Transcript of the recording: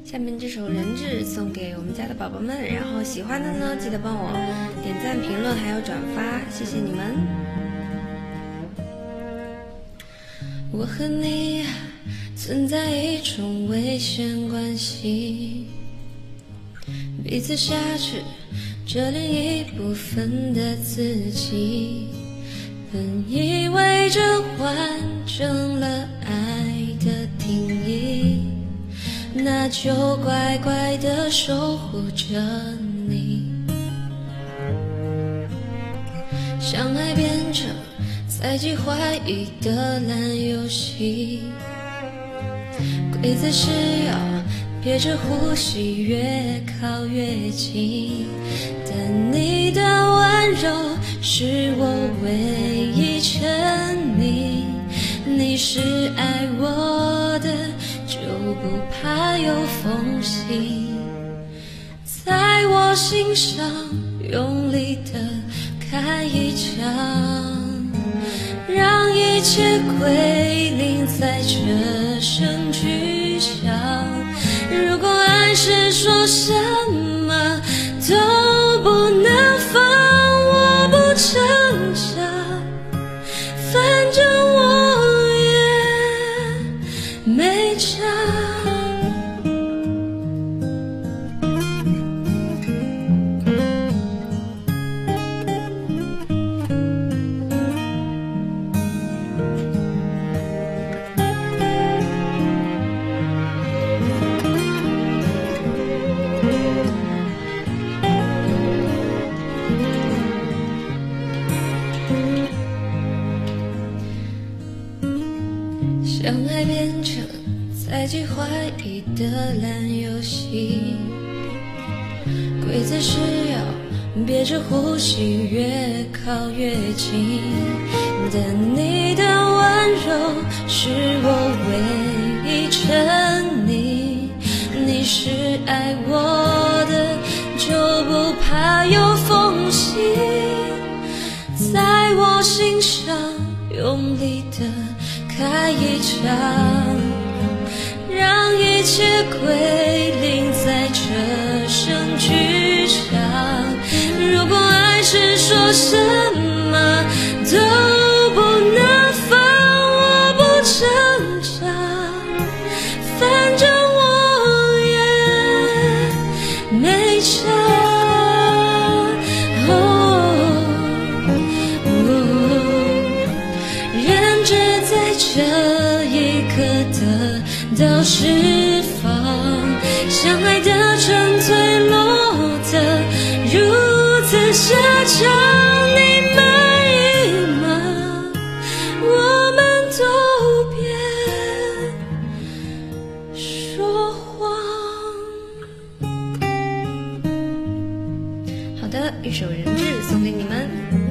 下面这首《人质》送给我们家的宝宝们，然后喜欢的呢，记得帮我点赞、评论还有转发，谢谢你们。我和你存在一种危险关系，彼此挟持这另一部分的自己，本以为这完整了爱的定义，那就乖乖地守护着你。相爱变成猜忌怀疑的烂游戏，规则是要憋着呼吸越靠越近，但你的温柔是我唯一沉溺，你是爱我的就不怕有缝隙，在我心上用力的开一枪，让一切归零在这声巨响。如果爱是说什么都不能放，我不挣扎，反正我也没差。相爱变成猜忌怀疑的烂游戏，规则是要憋着呼吸越靠越近，但你的温柔是我唯一沉溺，你是爱我的就不怕有缝隙，在我心上用力的开一场，让一切归零在这声巨响。如果爱是说什么都不能放，我不挣扎，反正我也没差。人质在这一刻得到释放，相爱的纯粹落得如此奢求，你满意吗？我们都别说谎。好的，一首《人质》送给你们。